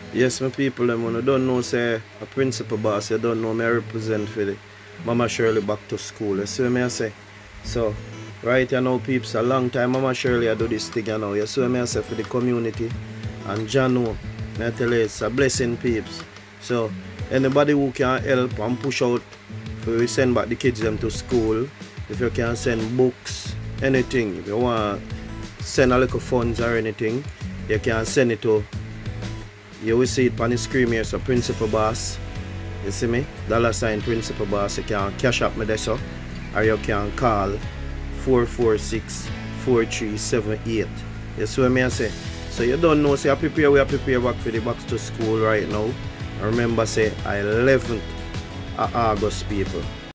Yes, my people, them when you don't know, say, a principal boss, you don't know me I represent for the Mama Shirley back to school. You see what I say? So, right you know, peeps, a long time Mama Shirley I do this thing, you know. You see what I say for the community. And John know, I tell you, it's a blessing, peeps. So, anybody who can help and push out for we send back the kids them to school, if you can send books, anything, if you want to send a little funds or anything, you can send it to. You will see it on the screen here, so Principal Boss. You see me? $ Principal Boss. You can cash up me there, so. Or you can call 446-4378. You see what I say? So you don't know, say we are prepare back for the back to school right now. And remember, say 11th of August, people.